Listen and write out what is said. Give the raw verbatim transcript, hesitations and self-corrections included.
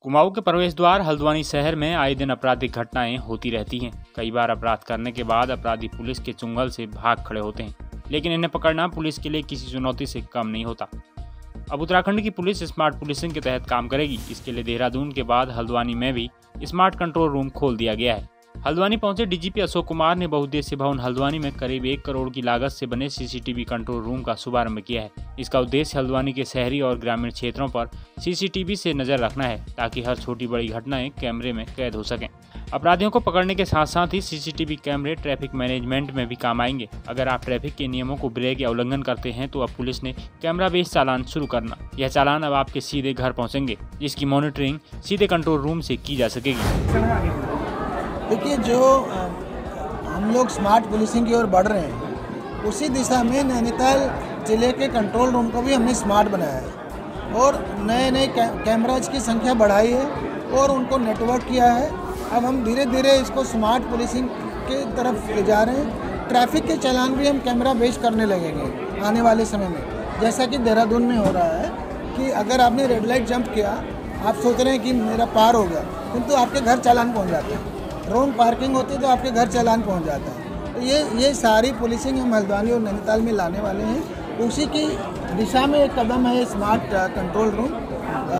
कुमाऊं के प्रवेश द्वार हल्द्वानी शहर में आए दिन आपराधिक घटनाएं होती रहती हैं। कई बार अपराध करने के बाद अपराधी पुलिस के चुंगल से भाग खड़े होते हैं, लेकिन इन्हें पकड़ना पुलिस के लिए किसी चुनौती से कम नहीं होता। अब उत्तराखंड की पुलिस स्मार्ट पुलिसिंग के तहत काम करेगी। इसके लिए देहरादून के बाद हल्द्वानी में भी स्मार्ट कंट्रोल रूम खोल दिया गया है। हल्द्वानी पहुंचे डीजीपी अशोक कुमार ने बहुउद्देशीय भवन हल्द्वानी में करीब एक करोड़ की लागत से बने सीसीटीवी कंट्रोल रूम का शुभारंभ किया है। इसका उद्देश्य हल्द्वानी के शहरी और ग्रामीण क्षेत्रों पर सीसीटीवी से नजर रखना है, ताकि हर छोटी बड़ी घटनाएं कैमरे में कैद हो सकें। अपराधियों को पकड़ने के साथ साथ ही सीसीटीवी कैमरे ट्रैफिक मैनेजमेंट में भी काम आएंगे। अगर आप ट्रैफिक के नियमों को ब्रेक या उल्लंघन करते हैं तो अब पुलिस ने कैमरा बेस्ड चालान शुरू करना। यह चालान अब आपके सीधे घर पहुंचेंगे, जिसकी मॉनिटरिंग सीधे कंट्रोल रूम से की जा सकेगी। देखिए, जो हम लोग स्मार्ट पुलिसिंग की ओर बढ़ रहे हैं, उसी दिशा में नैनीताल जिले के कंट्रोल रूम को भी हमने स्मार्ट बनाया है और नए नए कैमराज की संख्या बढ़ाई है और उनको नेटवर्क किया है। अब हम धीरे धीरे इसको स्मार्ट पुलिसिंग के तरफ ले जा रहे हैं। ट्रैफिक के चालान भी हम कैमरा बेस्ड करने लगेंगे आने वाले समय में। जैसा कि देहरादून में हो रहा है कि अगर आपने रेड लाइट जंप किया, आप सोच रहे हैं कि मेरा पार हो गया, किंतु आपके घर चालान पहुँच जाते हैं। रॉन्ग पार्किंग होती है तो आपके घर चालान पहुंच जाता है। तो ये ये सारी पुलिसिंग हम हल्द्वानी और नैनीताल में लाने वाले हैं। उसी की दिशा में एक कदम है स्मार्ट कंट्रोल रूम।